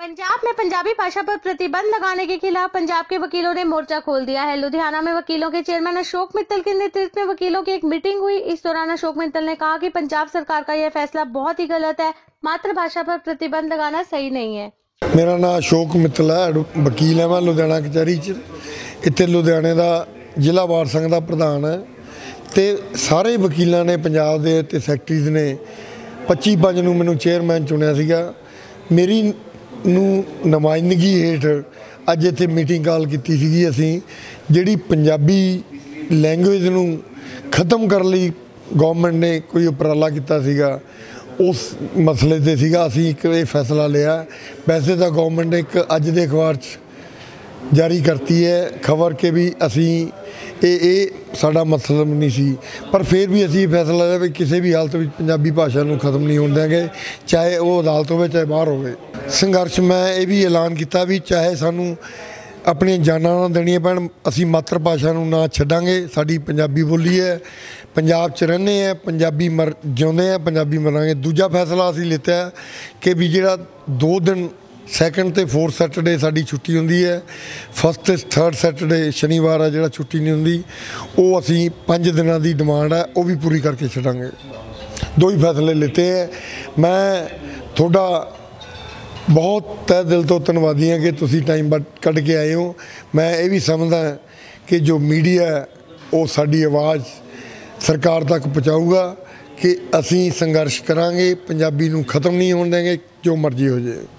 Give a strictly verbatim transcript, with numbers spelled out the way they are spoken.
पंजाब में पंजाबी भाषा पर प्रतिबंध लगाने के खिलाफ पंजाब के वकीलों ने मोर्चा खोल दिया है। लुधियाना में वकीलों के चेयरमैन अशोक मित्तल के नेतृत्व में वकीलों की एक मीटिंग हुई। इस दौरान अशोक मित्तल ने कहा कि पंजाब सरकार का यह फैसला बहुत ही गलत है। मातृभाषा पर प्रतिबंध लगाना सही नहीं है। मेरा नाम अशोक मित्तल है, वकील है। मैं लुधियाना कचहरी च इत्थे लुधियाने का जिला बार संघ का प्रधान है। तो सारे वकीलों ने पंजाब के ते सैकटरीज ने पच्ची पंज नूं मैनूं चेयरमैन चुनिया सीगा। मेरी नूं नुमाइंदगी हेठ अज इत्थे मीटिंग कॉल की सीगी। असीं जिहड़ी पंजाबी लैंगुएज नूं खत्म करने लई गौरमेंट ने कोई उपराला कीता सीगा, उस मसले ते सीगा असीं एक ये फैसला लिया। वैसे तो गौरमेंट ने एक अज दे अखबार च जारी करती है खबर के भी असीं ये ये साडा मतलब नहीं सी, पर फिर भी असीं फैसला लिया भी किसी भी हालत में पंजाबी भाषा नूं खत्म नहीं होण देंगे, चाहे वो अदालत हो चाहे बाहर हो। संघर्ष मैं ये भी ऐलान किया भी चाहे सानूं अपनी जानां ना देणियां पैण, असीं मातृ भाषा नूं ना छड्डांगे। साडी पंजाबी बोली है, पंजाब च रहिंदे हैं, पंजाबी मर जिउंदे हैं, पंजाबी मरांगे। दूजा फैसला असीं लिता है कि भी जिहड़ा दो दिन सैकेंड तो फोर्थ सैटरडे साड़ी छुट्टी होंदी है, फस्ट ते थर्ड सैटरडे शनिवार है जिहड़ा छुट्टी नहीं होंदी, वो असीं पंज दिनों की डिमांड है वो भी पूरी करके छड्डांगे। दो ही फैसले लेते हैं। मैं थोड़ा बहुत तह दिल तो धन्नवादी हाँ कि तुसीं टाइम कढ़ के आए हो। मैं ये भी समझदा कि जो मीडिया है वो साड़ी आवाज़ सरकार तक पहुँचाऊगा कि असीं संघर्ष करांगे, पंजाबी नूं खत्म नहीं होण देंगे, जो मर्जी हो जाए।